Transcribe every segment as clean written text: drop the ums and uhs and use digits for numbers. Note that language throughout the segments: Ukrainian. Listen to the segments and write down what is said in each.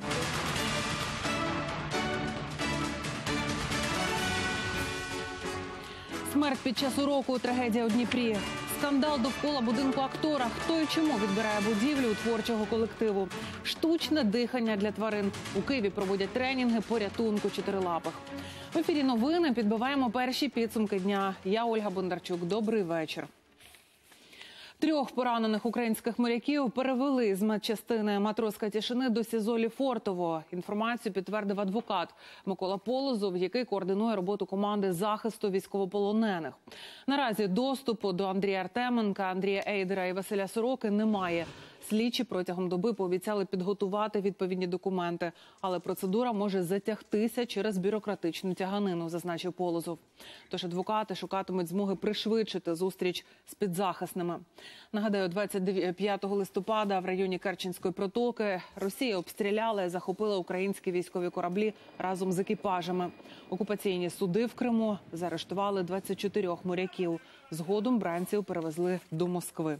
Смерть під час уроку, трагедія у Дніпрі. Скандал довкола будинку актора. Хто і чому відбирає будівлю у творчого колективу. Штучне дихання для тварин. У Києві проводять тренінги по рятунку чотирилапих. В ефірі новини підбиваємо перші підсумки дня. Я Ольга Бондарчук. Добрий вечір. 3 поранених українських моряків перевели з медчастини «Матроска Тишини» до СІЗО Лефортово. Інформацію підтвердив адвокат Микола Полозов, який координує роботу команди захисту військовополонених. Наразі доступу до Андрія Артеменка, Андрія Ейдера і Василя Сороки немає. Слідчі протягом доби пообіцяли підготувати відповідні документи. Але процедура може затягтися через бюрократичну тяганину, зазначив Полозов. Тож адвокати шукатимуть змоги пришвидшити зустріч з підзахисними. Нагадаю, 25 листопада в районі Керченської протоки Росія обстріляла і захопила українські військові кораблі разом з екіпажами. Окупаційні суди в Криму заарештували 24 моряків. Згодом бранців перевезли до Москви.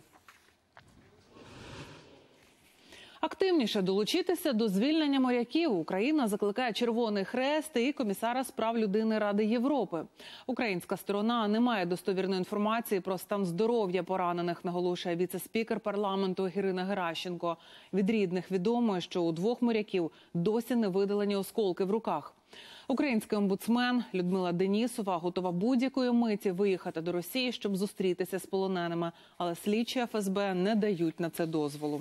Активніше долучитися до звільнення моряків Україна закликає Червоний Хрест і комісара з прав людини Ради Європи. Українська сторона не має достовірної інформації про стан здоров'я поранених, наголошує віце-спікер парламенту Ірина Геращенко. Від рідних відомо, що у 2 моряків досі не видалені осколки в руках. Український омбудсмен Людмила Денісова готова будь-якої миті виїхати до Росії, щоб зустрітися з полоненими, але слідчі ФСБ не дають на це дозволу.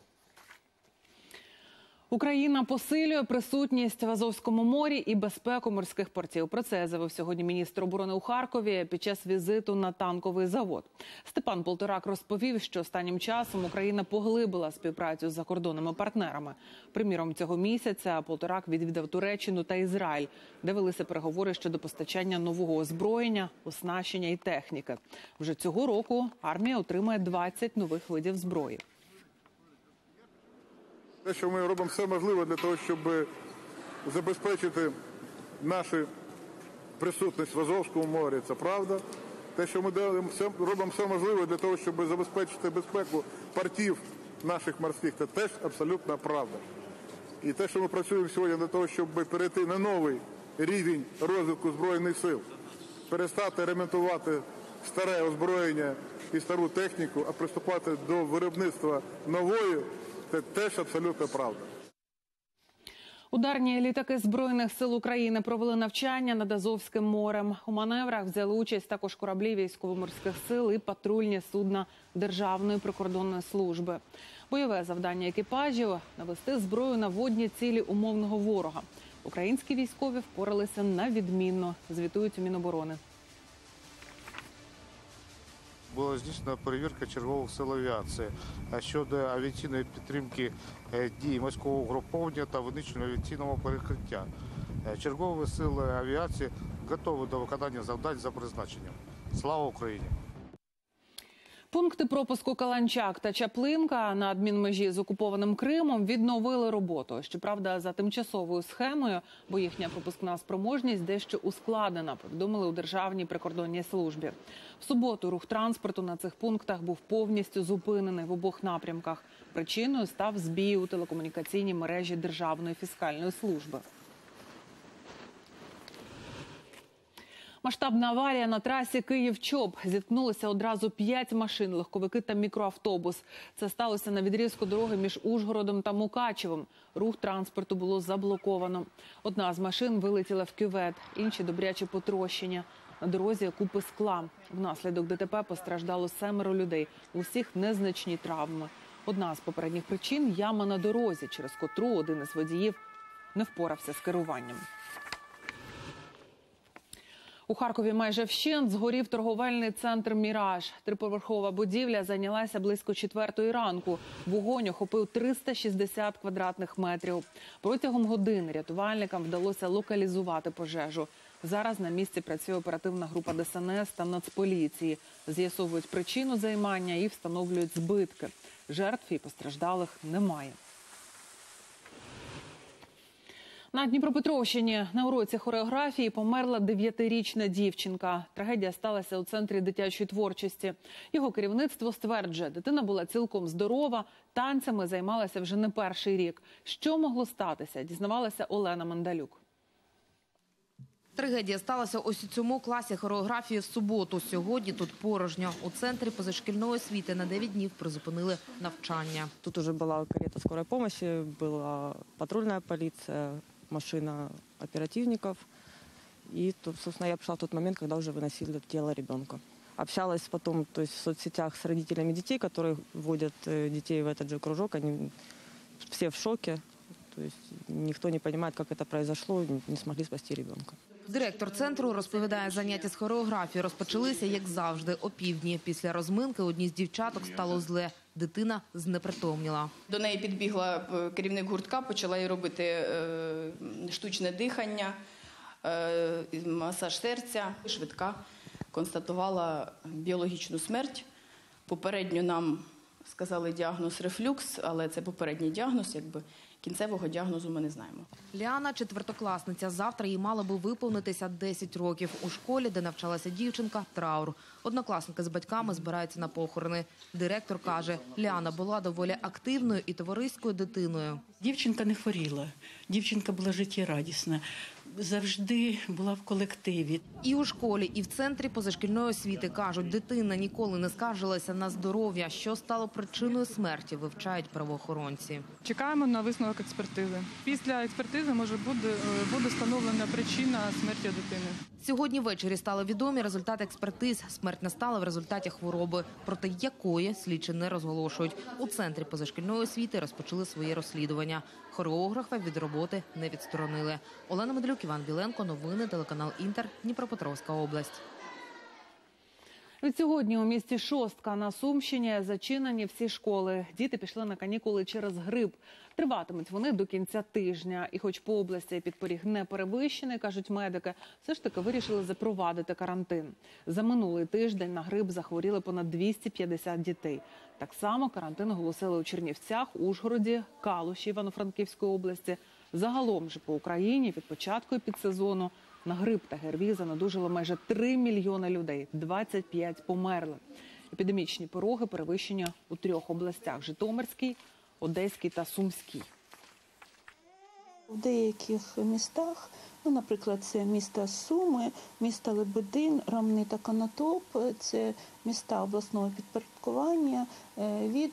Україна посилює присутність в Азовському морі і безпеку морських портів. Про це заявив сьогодні міністр оборони у Харкові під час візиту на танковий завод. Степан Полторак розповів, що останнім часом Україна поглибила співпрацю з закордонними партнерами. Приміром, цього місяця Полторак відвідав Туреччину та Ізраїль, де велися переговори щодо постачання нового озброєння, оснащення і техніки. Вже цього року армія отримає 20 нових видів зброї. Те, що ми робимо все можливе для того, щоб забезпечити нашу присутність в Азовському морі, це правда. Те, що ми робимо все можливе для того, щоб забезпечити безпеку портів наших морських, це теж абсолютно правда. І те, що ми працюємо сьогодні для того, щоб перейти на новий рівень розвитку Збройних сил, перестати ремонтувати старе озброєння і стару техніку, а приступати до виробництва нової, це теж абсолютно правда. Ударні літаки Збройних сил України провели навчання над Азовським морем. У маневрах взяли участь також кораблі військово-морських сил і патрульні судна Державної прикордонної служби. Бойове завдання екіпажів – навести зброю на водні цілі умовного ворога. Українські військові впоралися на відмінно, звітують у Міноборони. Була здійснена перевірка чергових сил авіації щодо авіаційної підтримки дій морського угруповання та винищення авіаційного перекриття. Чергові сили авіації готові до виконання завдань за призначенням. Слава Україні! Пункти пропуску Каланчак та Чаплинка на адмінмежі з окупованим Кримом відновили роботу. Щоправда, за тимчасовою схемою, бо їхня пропускна спроможність дещо ускладнена, повідомили у Державній прикордонній службі. В суботу рух транспорту на цих пунктах був повністю зупинений в обох напрямках. Причиною став збій у телекомунікаційній мережі Державної фіскальної служби. Масштабна аварія на трасі Київ-Чоп. Зіткнулися одразу 5 машин, легковики та мікроавтобус. Це сталося на відрізку дороги між Ужгородом та Мукачевом. Рух транспорту було заблоковано. Одна з машин вилетіла в кювет, інші добряче потрощення. На дорозі купи скла. Внаслідок ДТП постраждало 7 людей. У всіх незначні травми. Одна з попередніх причин – яма на дорозі, через котру один із водіїв не впорався з керуванням. У Харкові майже вщент згорів торговельний центр «Міраж». Триповерхова будівля зайнялася близько 4-ї ранку. Вогонь охопив 360 квадратних метрів. Протягом години рятувальникам вдалося локалізувати пожежу. Зараз на місці працює оперативна група ДСНС та Нацполіції. З'ясовують причину займання і встановлюють збитки. Жертв і постраждалих немає. На Дніпропетровщині на уроці хореографії померла 9-річна дівчинка. Трагедія сталася у центрі дитячої творчості. Його керівництво стверджує, дитина була цілком здорова, танцями займалася вже не перший рік. Що могло статися, дізнавалася Олена Мандалюк. Трагедія сталася ось у цьому класі хореографії в суботу. Сьогодні тут порожньо. У центрі позашкільної освіти на 9 днів призупинили навчання. Тут уже была карета скорой помощи, была патрульная полиция, машина оперативников. И, собственно, я пришла в тот момент, когда уже выносили тело ребенка. Общалась потом, то есть в соцсетях с родителями детей, которые водят детей в этот же кружок. Они все в шоке. То есть никто не понимает, как это произошло, не смогли спасти ребенка. Директор центру розповідає, заняття з хореографії розпочалися, як завжди, опівдні. Після розминки одній з дівчаток стало зле. Дитина знепритомніла. До неї підбігла керівник гуртка, почала їй робити штучне дихання, масаж серця. Швидка констатувала біологічну смерть. Попередньо нам сказали діагноз рефлюкс, але це попередній діагноз, кінцевого діагнозу ми не знаємо. Ліана – четвертокласниця. Завтра їй мало би виповнитися 10 років. У школі, де навчалася дівчинка, траур. Однокласники з батьками збираються на похорони. Директор каже, Ліана була доволі активною і товариською дитиною. Дівчинка не хворіла, дівчинка була життєрадісна, завжди була в колективі. І у школі, і в центрі позашкільної освіти кажуть, дитина ніколи не скаржилася на здоров'я. Що стало причиною смерті, вивчають правоохоронці. Чекаємо на висновок експертизи. Після експертизи може буде встановлена причина смерті дитини. Сьогодні ввечері стали відомі результати експертиз. Смерть настала в результаті хвороби, проти якої слідчі не розголошують. У центрі позашкільної освіти розпочали своє розслідування. Хореографа від роботи не відсторонили. Олена Мандалюк, Іван Біленко. Новини, телеканал Інтер. Дніпропетровська область. Від сьогодні у місті Шостка на Сумщині зачинені всі школи. Діти пішли на канікули через грип. Триватимуть вони до кінця тижня. І хоч по області підпоріг не перевищений, кажуть медики, все ж таки вирішили запровадити карантин. За минулий тиждень на грип захворіли понад 250 дітей. Так само карантин оголосили у Чернівцях, Ужгороді, Калуші Івано-Франківської області. Загалом же по Україні від початку підсезону на грип та ГРВІ занедужили майже 3 мільйони людей, 25 померли. Епідемічні пороги перевищені у 3 областях – Житомирській, Одеській та Сумській. У деяких містах, наприклад, це міста Суми, міста Лебедин, Ромни та Конотоп, це міста обласного підпорядкування, від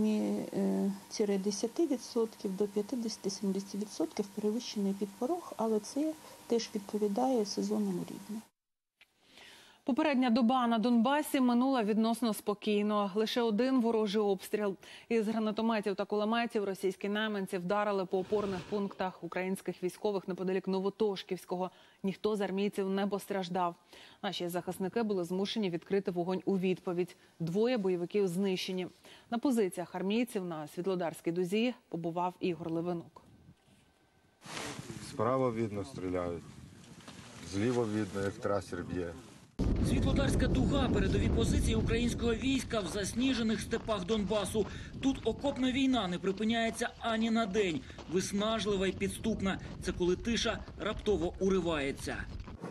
7-10% до 50-70% перевищений підпорог, але це теж відповідає сезонному рівню. Попередня доба на Донбасі минула відносно спокійно. Лише один ворожий обстріл. Із гранатометів та кулеметів російські найманці вдарили по опорних пунктах українських військових неподалік Новотошківського. Ніхто з армійців не постраждав. Наші захисники були змушені відкрити вогонь у відповідь. 2 бойовиків знищені. На позиціях армійців на Світлодарській дузі побував Ігор Левинок. Справа видно стріляють, зліва видно, як трасер б'є. Світлодарська дуга – передові позиції українського війська в засніжених степах Донбасу. Тут окопна війна не припиняється ані на день. Виснажлива і підступна. Це коли тиша раптово уривається.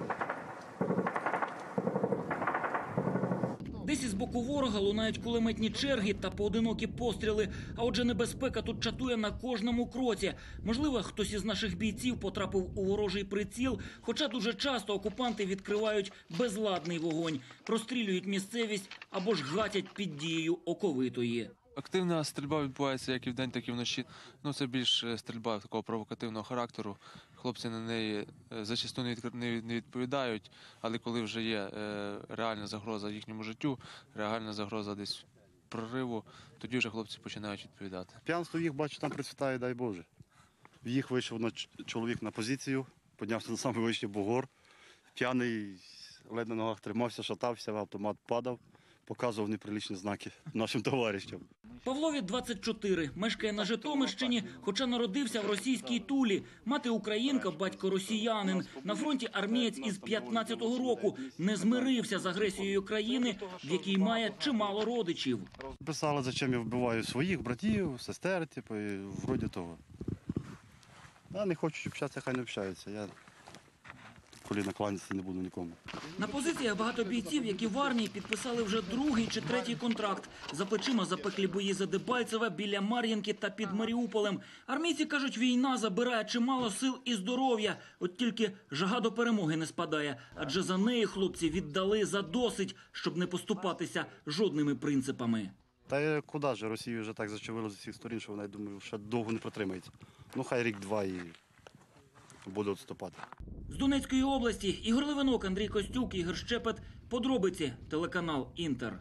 Десь із боку ворога лунають кулеметні черги та поодинокі постріли. А отже, небезпека тут чатує на кожному кроці. Можливо, хтось із наших бійців потрапив у ворожий приціл, хоча дуже часто окупанти відкривають безладний вогонь, прострілюють місцевість або ж гатять під дією оковитої. Активна стрільба відбувається як і вдень, так і вночі. Це більш стрільба такого провокативного характеру. Хлопці на неї зачасту не відповідають, але коли вже є реальна загроза їхньому життю, реальна загроза десь прориву, тоді вже хлопці починають відповідати. П'янство їх, бачу, там процвітає, дай Боже. В їх вийшов чоловік на позицію, піднявся на самий вищий бугор, п'яний, ледь на ногах тримався, шатався, автомат падав. Показував неприличні знаки нашим товаришам. Павлові 24, мешкає на Житомирщині, хоча народився в російській Тулі. Мати українка, батько росіянин. На фронті армієць із 15-го року. Не змирився з агресією країни, в якій має чимало родичів. Писали, зачем я вбиваю своїх братів, сестер, і вроді того. Не хочуть общатися, хай не общаються. Я коліна кланятися не буду нікому. На позиціях багато бійців, які в армії підписали вже другий чи третій контракт. За плечима запеклі бої за Дебальцеве, біля Мар'їнки та під Маріуполем. Армійці кажуть, війна забирає чимало сил і здоров'я. От тільки жага до перемоги не спадає. Адже за неї хлопці віддали задосить, щоб не поступатися жодними принципами. Та куди ж, Росію вже так зачавили з усіх сторін, що вона, я думаю, ще довго не протримається. Хай рік-два і буде відступати. З Донецької області Ігор Левинок, Андрій Костюк, Ігор Щепет. Подробиці. Телеканал «Інтер».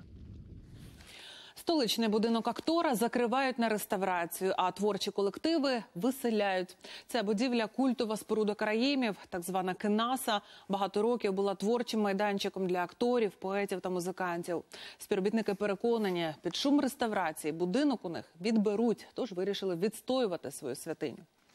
Столичний будинок актора закривають на реставрацію, а творчі колективи виселяють. Ця будівля – культова споруда караїмів, так звана Кенаса. Багато років була творчим майданчиком для акторів, поетів та музикантів. Співробітники переконані, під шум реставрації будинок у них відберуть, тож вирішили відстоювати свою святиню.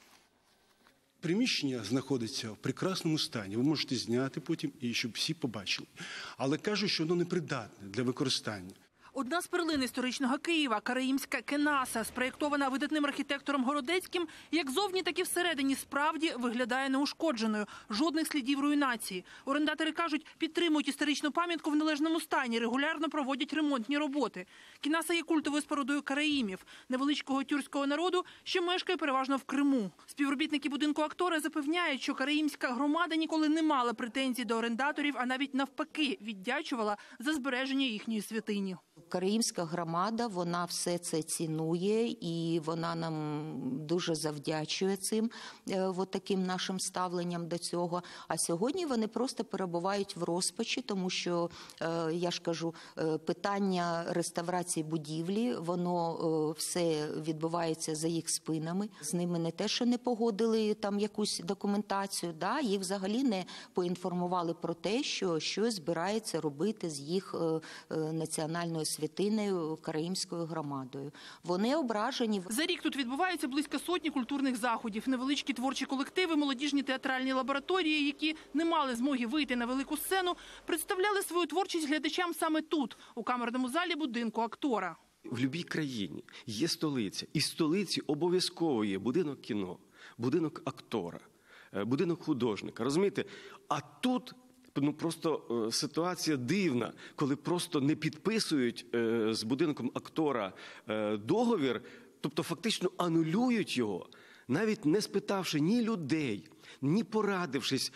Приміщення знаходиться в прекрасному стані. Ви можете зняти потім, і щоб всі побачили. Але кажуть, що воно непридатне для використання. Одна з перлин історичного Києва – караїмська Кенаса, спроєктована видатним архітектором Городецьким, як зовні, так і всередині справді виглядає неушкодженою. Жодних слідів руйнації. Орендатори кажуть, підтримують історичну пам'ятку в належному стані, регулярно проводять ремонтні роботи. Кенаса є культовою спорудою караїмів, невеличкого тюркського народу, що мешкає переважно в Криму. Співробітники будинку актора запевняють, що караїмська громада ніколи не мала претензій до орендаторів, а навіть навпаки віддячувала за збереження їхньої святині. Караїмська громада, вона все це цінує і вона нам дуже завдячує цим, таким нашим ставленням до цього. А сьогодні вони просто перебувають в розпачі, тому що, я ж кажу, питання реставрації будівлі, воно все відбувається за їх спинами. З ними не те, що не погодили там якусь документацію, їх взагалі не поінформували про те, що щось збирається робити з їх національною святиною, караїмською громадою. Вони ображені. За рік тут відбувається близько сотні культурних заходів. Невеличкі творчі колективи, молодіжні театральні лабораторії, які не мали змоги вийти на велику сцену, представляли свою творчість глядачам саме тут, у камерному залі будинку актора. В будь-якій країні є столиця. І в столиці обов'язково є будинок кіно, будинок актора, будинок художника. Розумієте? А тут просто ситуація дивна, коли просто не підписують з будинком актора договір, тобто фактично анулюють його, навіть не спитавши ні людей, ні порадившись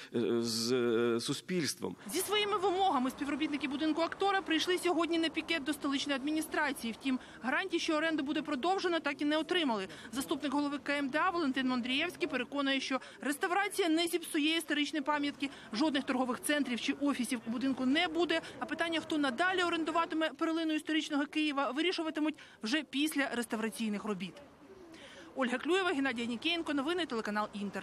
з суспільством. Зі своїми вимогами співробітники будинку актора прийшли сьогодні на пікет до столичної адміністрації. Втім, гарантій, що оренда буде продовжена, так і не отримали. Заступник голови КМДА Валентин Мондрієвський переконує, що реставрація не зіпсує історичні пам'ятки, жодних торгових центрів чи офісів у будинку не буде, а питання, хто надалі орендуватиме перлину історичного Києва, вирішуватимуть вже після реставраційних робіт. Ольга Клюєва, Геннадій Нікієнко, новини, телеканал «Інтер».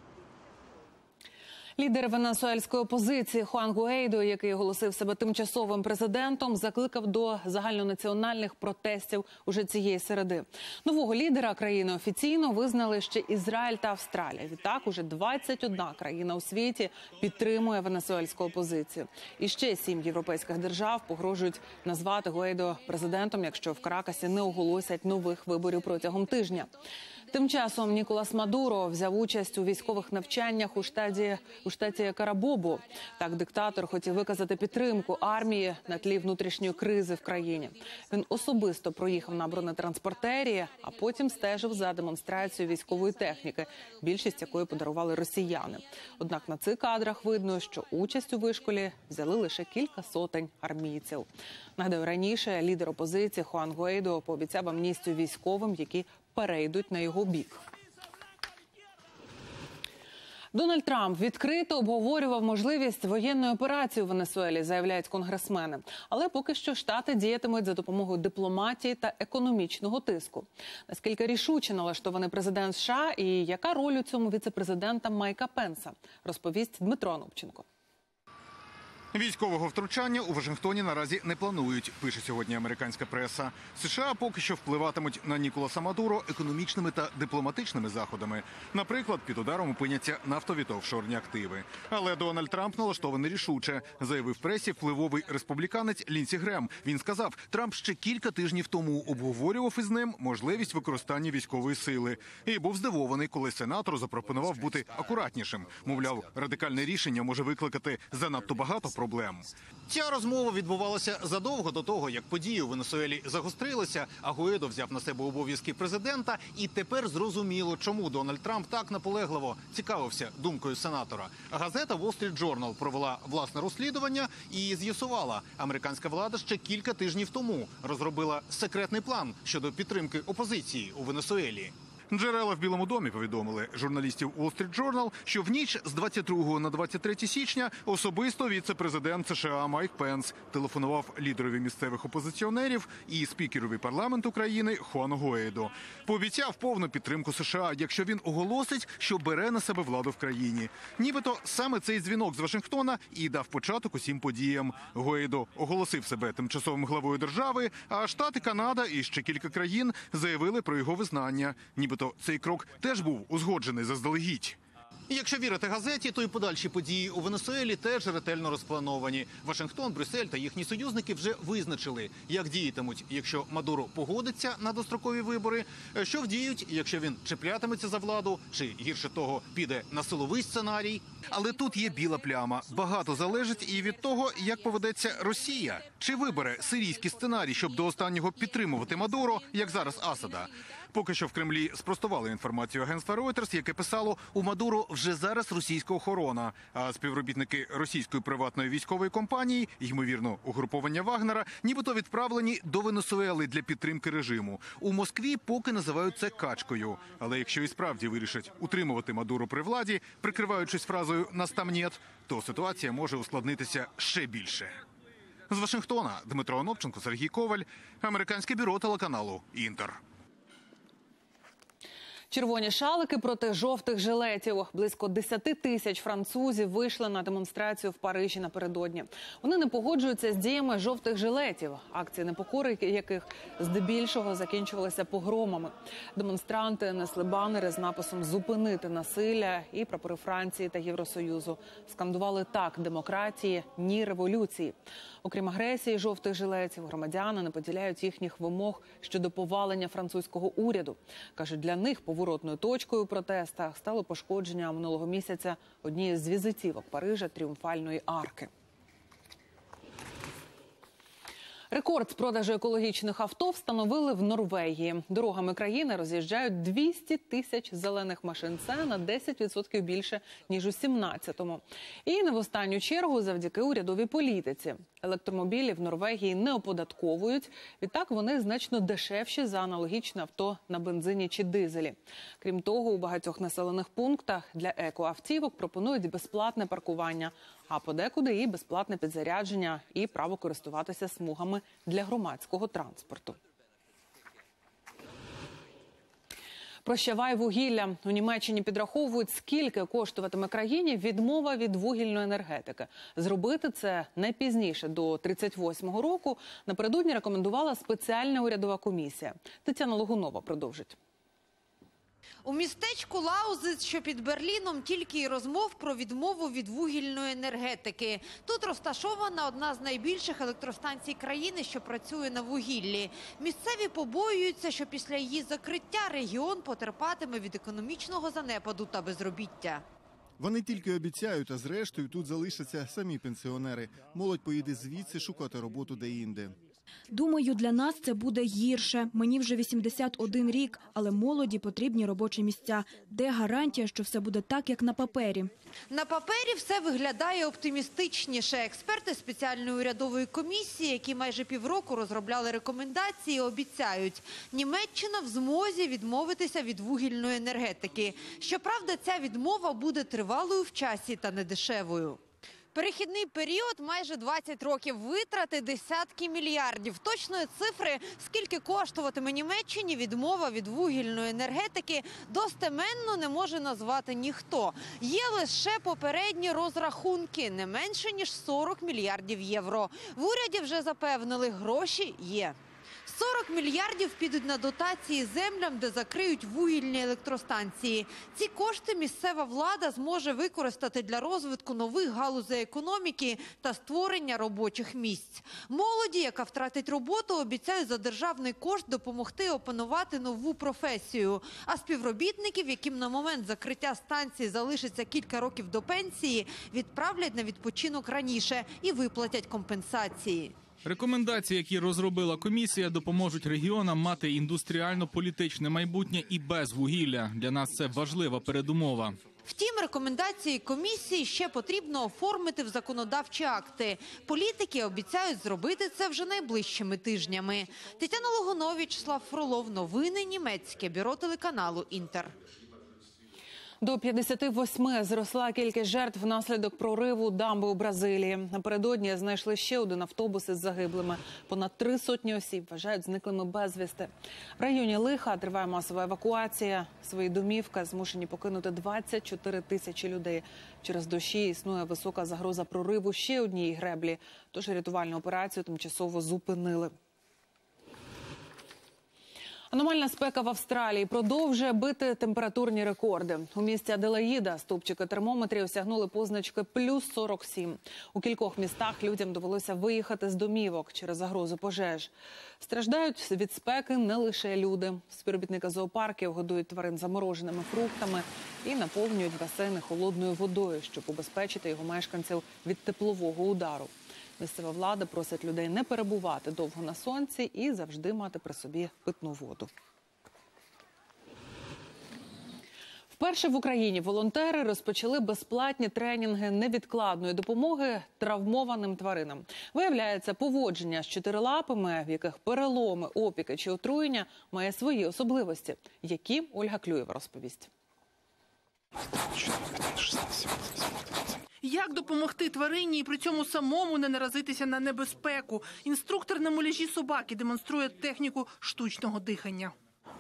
Лідер венесуельської опозиції Хуан Гуейдо, який оголосив себе тимчасовим президентом, закликав до загальнонаціональних протестів уже цієї середи. Нового лідера країни офіційно визнали ще Ізраїль та Австралія. Відтак, уже 21 країна у світі підтримує венесуельську опозицію. І ще 7 європейських держав погрожують назвати Гуейдо президентом, якщо в Каракасі не оголосять нових виборів протягом тижня. Тим часом Ніколас Мадуро взяв участь у військових навчаннях у штаті Карабобо. Так диктатор хотів виказати підтримку армії на тлі внутрішньої кризи в країні. Він особисто проїхав на бронетранспортері, а потім стежив за демонстрацією військової техніки, більшість якої подарували росіяни. Однак на цих кадрах видно, що участь у вишколі взяли лише кілька сотень армійців. Нагадаю, раніше лідер опозиції Хуан Гуейдо пообіцяв амністію військовим, які перейдуть на його бік. Дональд Трамп відкрито обговорював можливість воєнної операції у Венесуелі, заявляють конгресмени. Але поки що Штати діятимуть за допомогою дипломатії та економічного тиску. Наскільки рішуче налаштований президент США і яка роль у цьому віце-президента Майка Пенса, розповість Дмитро Анопченко. Військового втручання у Вашингтоні наразі не планують, пише сьогодні американська преса. США поки що впливатимуть на Ніколаса Мадуро економічними та дипломатичними заходами. Наприклад, під ударом опиняться нафтові та офшорні активи. Але Дональд Трамп налаштований рішуче, заявив пресі впливовий республіканець Лінсі Грем. Він сказав, Трамп ще кілька тижнів тому обговорював із ним можливість використання військової сили. І був здивований, коли сенатор запропонував бути акуратнішим. Мовляв, радикальне рішення може викликати занадто багато проблем. Ця розмова відбувалася задовго до того, як події у Венесуелі загострилися, а Гуайдо взяв на себе обов'язки президента, і тепер зрозуміло, чому Дональд Трамп так наполегливо цікавився думкою сенатора. Газета Wall Street Journal провела власне розслідування і з'ясувала, американська влада ще кілька тижнів тому розробила секретний план щодо підтримки опозиції у Венесуелі. Джерела в Білому домі повідомили журналістів Wall Street Journal, що в ніч з 22 на 23 січня особисто віце-президент США Майк Пенс телефонував лідерові місцевих опозиціонерів і спікерові парламенту країни Хуану Гуайдо. Пообіцяв повну підтримку США, якщо він оголосить, що бере на себе владу в країні. Нібито саме цей дзвінок з Вашингтона і дав початок усім подіям. Гуайдо оголосив себе тимчасовим главою держави, а Штати, Канада і ще кілька країн заявили про його визнання. Нібито цей крок теж був узгоджений заздалегідь. Якщо вірити газеті, то й подальші події у Венесуелі теж ретельно розплановані. Вашингтон, Брюссель та їхні союзники вже визначили, як діятимуть, якщо Мадуро погодиться на дострокові вибори, що вдіють, якщо він чіплятиметься за владу, чи, гірше того, піде на силовий сценарій. Але тут є біла пляма. Багато залежить і від того, як поведеться Росія. Чи вибере сирійський сценарій, щоб до останнього підтримувати Мадуро, як зараз Асада. Поки що в Кремлі спростували інформацію агентства Reuters, яке писало, у Мадуро вже зараз російська охорона, а співробітники російської приватної військової компанії, ймовірно, угруповання Вагнера, нібито відправлені до Венесуели для підтримки режиму. У Москві поки називають це качкою. Але якщо і справді вирішать утримувати Мадуро при владі, прикриваючись фразою «настам нєт», то ситуація може ускладнитися ще більше. З Вашингтона Дмитро Оновченко, Сергій Коваль, американське бюро телеканалу «Інтер». Червоні шалики проти жовтих жилетів. Близько 10 тисяч французів вийшли на демонстрацію в Парижі напередодні. Вони не погоджуються з діями жовтих жилетів, акції непокори яких здебільшого закінчувалися погромами. Демонстранти несли банери з написом «Зупинити насилля» і прапори Франції та Євросоюзу. Скандували «Так демократії, ні революції». Окрім агресії жовтих жилетів, громадяни не поділяють їхніх вимог щодо повалення французького уряду. Кажуть, для них поворотною точкою у протестах стало пошкодження минулого місяця однієї з візитівок Парижа – Тріумфальної арки. Рекорд з продажу екологічних авто встановили в Норвегії. Дорогами країни роз'їжджають 200 тисяч зелених машин. Це на 10% більше, ніж у 2017-му. І не в останню чергу завдяки урядовій політиці. Електромобілі в Норвегії не оподатковують. Відтак вони значно дешевші за аналогічне авто на бензині чи дизелі. Крім того, у багатьох населених пунктах для екоавтівок пропонують безплатне паркування, а подекуди і безплатне підзарядження і право користуватися смугами для громадського транспорту. Прощавай вугілля. У Німеччині підраховують, скільки коштуватиме країні відмова від вугільної енергетики. Зробити це не пізніше до 38-го року напередодні рекомендувала спеціальна урядова комісія. Тетяна Логунова продовжить. У містечку Лаузиц, що під Берліном, тільки й розмов про відмову від вугільної енергетики. Тут розташована одна з найбільших електростанцій країни, що працює на вугіллі. Місцеві побоюються, що після її закриття регіон потерпатиме від економічного занепаду та безробіття. Вони тільки обіцяють, а зрештою тут залишаться самі пенсіонери. Молодь поїде звідси шукати роботу де-інде. Думаю, для нас це буде гірше. Мені вже 81 рік, але молоді потрібні робочі місця. Де гарантія, що все буде так, як на папері? На папері все виглядає оптимістичніше. Експерти спеціальної урядової комісії, які майже півроку розробляли рекомендації, обіцяють, Німеччина в змозі відмовитися від вугільної енергетики. Щоправда, ця відмова буде тривалою в часі та недешевою. Перехідний період майже 20 років, витрати десятки мільярдів. Точної цифри, скільки коштуватиме Німеччині відмова від вугільної енергетики, достеменно не може назвати ніхто. Є лише попередні розрахунки, не менше ніж 40 мільярдів євро. В уряді вже запевнили, гроші є. 40 мільярдів підуть на дотації землям, де закриють вугільні електростанції. Ці кошти місцева влада зможе використати для розвитку нових галузей економіки та створення робочих місць. Молоді, яка втратить роботу, обіцяють за державний кошт допомогти опанувати нову професію. А співробітників, яким на момент закриття станції залишиться кілька років до пенсії, відправлять на відпочинок раніше і виплатять компенсації. Рекомендації, які розробила комісія, допоможуть регіонам мати індустріально-політичне майбутнє і без вугілля. Для нас це важлива передумова. Втім, рекомендації комісії ще потрібно оформити в законодавчі акти. Політики обіцяють зробити це вже найближчими тижнями. Тетяна Логунова, Вячеслав Фролов. Новини німецьке бюро телеканалу «Інтер». До 58 зросла кількість жертв внаслідок прориву дамби у Бразилії. Напередодні знайшли ще один автобус із загиблими. Понад 300 осіб вважають зниклими безвісти. В районі Лиха триває масова евакуація. Свої домівки змушені покинути 24 тисячі людей. Через дощі існує висока загроза прориву ще однієї греблі. Тож рятувальну операцію тимчасово зупинили. Аномальна спека в Австралії продовжує бити температурні рекорди. У місті Аделаїда стовпчики термометрів осягнули позначки плюс 47. У кількох містах людям довелося виїхати з домівок через загрозу пожеж. Страждають від спеки не лише люди. Співробітники зоопарків годують тварин замороженими фруктами і наповнюють басейни холодною водою, щоб убезпечити його мешканців від теплового удару. Місцева влада просить людей не перебувати довго на сонці і завжди мати при собі питну воду. Вперше в Україні волонтери розпочали безплатні тренінги невідкладної допомоги травмованим тваринам. Виявляється, поводження з чотирилапими, в яких переломи, опіки чи отруєння, має свої особливості, які Ольга Клюєва розповість. Як допомогти тварині і при цьому самому не наразитися на небезпеку? Інструктор на муляжі собаки демонструє техніку штучного дихання.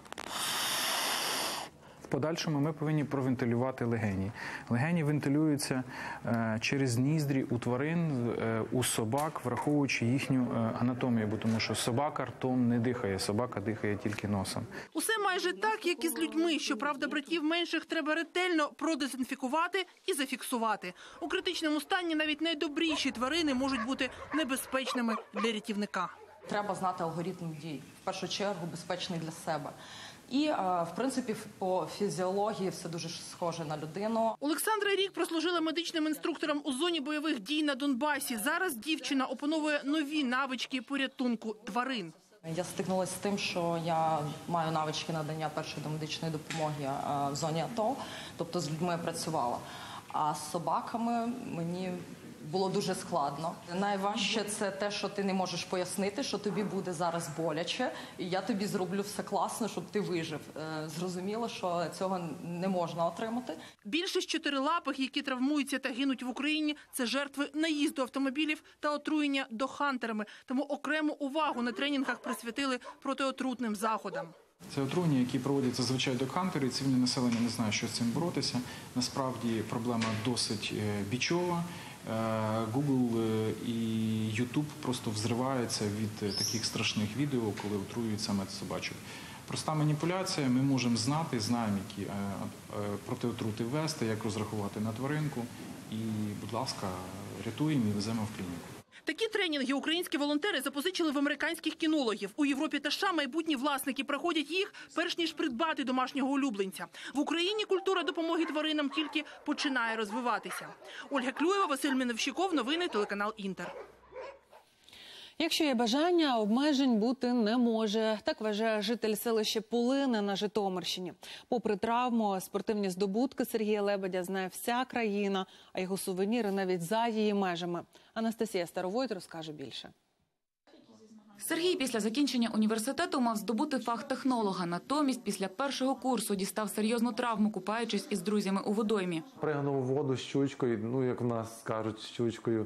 В подальшому ми повинні провентилювати легені. Легені вентилюються через ніздрі у тварин, у собак, враховуючи їхню анатомію, бо тому що собака ртом не дихає, собака дихає тільки носом. Усе майже так, як і з людьми. Щоправда, братів менших треба ретельно продезінфікувати і зафіксувати. У критичному стані навіть найдобріші тварини можуть бути небезпечними для рятівника. Треба знати алгоритм дій. В першу чергу безпечний для себе. І, в принципі, по фізіології все дуже схоже на людину. Олександра рік прослужила медичним інструктором у зоні бойових дій на Донбасі. Зараз дівчина опановує нові навички порятунку тварин. Я стикнулася з тим, що я маю навички надання першої домедичної допомоги в зоні АТО, тобто з людьми працювала. А з собаками мені було дуже складно. Найважче – це те, що ти не можеш пояснити, що тобі буде зараз боляче, і я тобі зроблю все класно, щоб ти вижив. Зрозуміло, що цього не можна отримати. Більшість чотирилапих, які травмуються та гинуть в Україні – це жертви наїзду автомобілів та отруєння догхантерами. Тому окрему увагу на тренінгах присвятили протиотрутним заходам. Це отруєння, які проводять зазвичай догхантери, і цивільне населення не знає, що з цим боротися. Насправді проблема досить бічова. Google і YouTube просто взриваються від таких страшних відео, коли отруюють саме собачок. Проста маніпуляція, ми можемо знати, знаємо, які протиотрути ввести, як розрахувати на тваринку. І, будь ласка, рятуємо і веземо в клініку. Такі тренінги українські волонтери запозичили в американських кінологів. У Європі та США майбутні власники проходять їх, перш ніж придбати домашнього улюбленця. В Україні культура допомоги тваринам тільки починає розвиватися. Ольга Клюєва, Василь Міновщиков, новини, телеканал «Інтер». Якщо є бажання, обмежень бути не може. Так вважає житель селища Полине на Житомирщині. Попри травму, спортивні здобутки Сергія Лебедя знає вся країна, а його сувеніри навіть за її межами. Анастасія Старовойт розкаже більше. Сергій після закінчення університету мав здобути фах технолога. Натомість після першого курсу дістав серйозну травму, купаючись із друзями у водоймі. Пригнув у воду з щучкою, як в нас кажуть, з щучкою,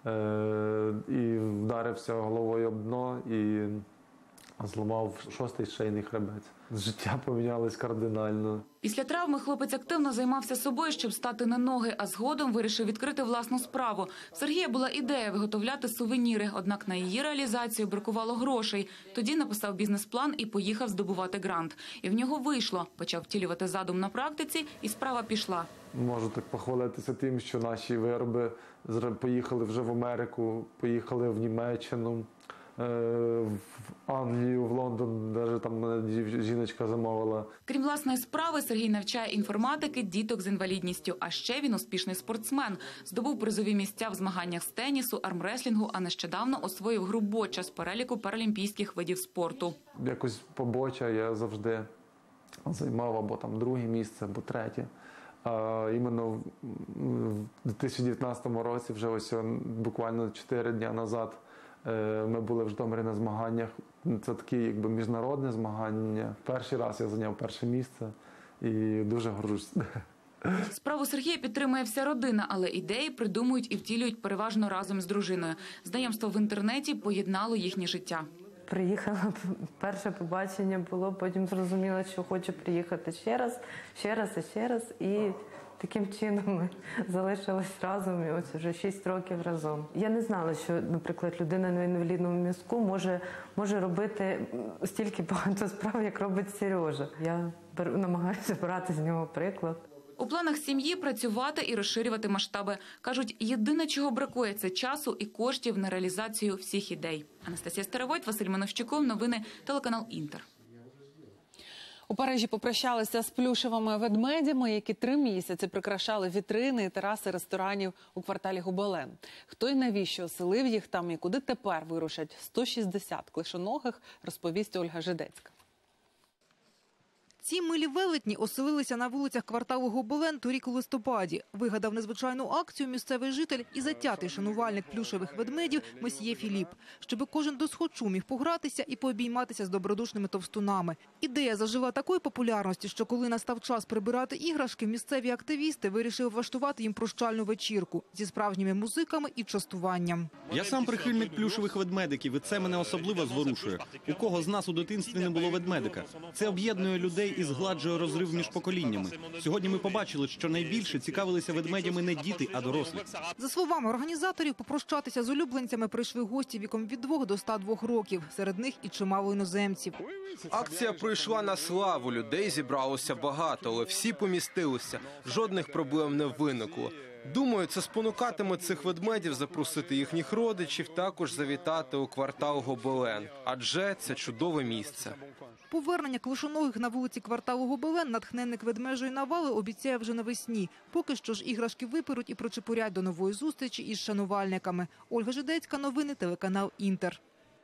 і вдарився головою об дно і зламав 6-й шийний хребець. Життя помінялось кардинально. Після травми хлопець активно займався собою, щоб стати на ноги, а згодом вирішив відкрити власну справу. В Сергія була ідея виготовляти сувеніри, однак на її реалізацію бракувало грошей. Тоді написав бізнес-план і поїхав здобувати грант. І в нього вийшло. Почав втілювати задум на практиці, і справа пішла. Можу так похвалитися тим, що наші вироби поїхали вже в Америку, поїхали в Німеччину, в Англію, в Лондон, навіть там мене жіночка замовила. Крім власної справи, Сергій навчає інформатики діток з інвалідністю. А ще він успішний спортсмен. Здобув призові місця в змаганнях з тенісу, армреслінгу, а нещодавно освоїв гру боча з переліку паралімпійських видів спорту. Якось по боча я завжди займав або там друге місце, або третє. Іменно в 2019 році, вже ось буквально 4 дні назад, ми були в Житомирі на змаганнях. Це такі міжнародні змагання. Перший раз я зайняв перше місце і дуже горжусь. Справу Сергія підтримує вся родина, але ідеї придумують і втілюють переважно разом з дружиною. Знайомство в інтернеті поєднало їхнє життя. Приїхала, перше побачення було, потім зрозуміла, що хочу приїхати ще раз. І таким чином ми залишились разом і ось вже 6 років разом. Я не знала, що, наприклад, людина на інвалідному візку може робити стільки багато справ, як робить Сережа. Я намагаюся брати з нього приклад. У планах сім'ї працювати і розширювати масштаби. Кажуть, єдине, чого бракує – це часу і коштів на реалізацію всіх ідей. Анастасія Старовойт, Василь Мановщиков, новини, телеканал «Інтер». У Парижі попрощалися з плюшевими ведмедями, які 3 місяці прикрашали вітрини і тераси ресторанів у кварталі Гобелен. Хто і навіщо оселив їх там і куди тепер вирушать 160 клишоногих, розповість Ольга Жидецька. Ці милі велетні оселилися на вулицях кварталу Гобелен торік у листопаді. Вигадав незвичайну акцію місцевий житель і затятий шанувальник плюшевих ведмедів месьє Філіп, щоб кожен досхочу міг погратися і пообійматися з добродушними товстунами. Ідея зажила такої популярності, що коли настав час прибирати іграшки, місцеві активісти вирішили влаштувати їм прощальну вечірку зі справжніми музиками і частуванням. Я сам прихильник плюшевих ведмедиків, і це мене особливо зворушує. У кого з нас у дитинстві не було ведмедика? Це об'єднує людей і згладжує розрив між поколіннями. Сьогодні ми побачили, що найбільше цікавилися ведмедями не діти, а дорослі. За словами організаторів, попрощатися з улюбленцями прийшли гості віком від 2 до 102 років. Серед них і чимало іноземців. Акція пройшла на славу. Людей зібралося багато, але всі помістилися. Жодних проблем не виникло. Думаю, це спонукатиме цих ведмедів запросити їхніх родичів, також завітати у квартал Гобелен. Адже це чудове місце. Повернення клишоногих на вулиці кварталу Гобелен натхненник ведмежої навали обіцяє вже навесні. Поки що ж іграшки виперуть і прочепурять до нової зустрічі із шанувальниками. Ольга Жидецька, новини, телеканал «Інтер».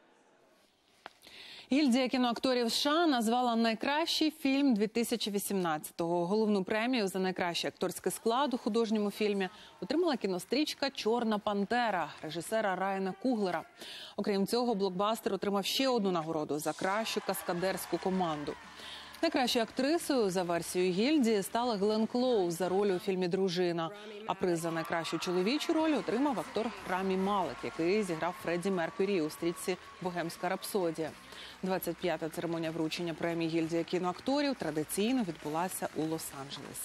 Гільдія кіноакторів США назвала найкращий фільм 2018-го. Головну премію за найкращий акторський склад у художньому фільмі отримала кінострічка «Чорна пантера» режисера Райана Куглера. Окрім цього, блокбастер отримав ще одну нагороду за кращу каскадерську команду. Найкращою актрисою за версією гільдії стала Глен Клоуз за роль у фільмі «Дружина». А приз за найкращу чоловічу роль отримав актор Рамі Малек, який зіграв Фредді Меркюрі у стрічці «Богемська рапсодія». 25-та церемонія вручення премії гільдії кіноакторів традиційно відбулася у Лос-Анджелесі.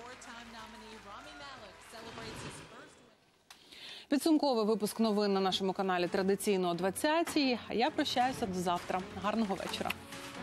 Підсумковий випуск новин на нашому каналі традиційно о 20-й. А я прощаюся до завтра. Гарного вечора.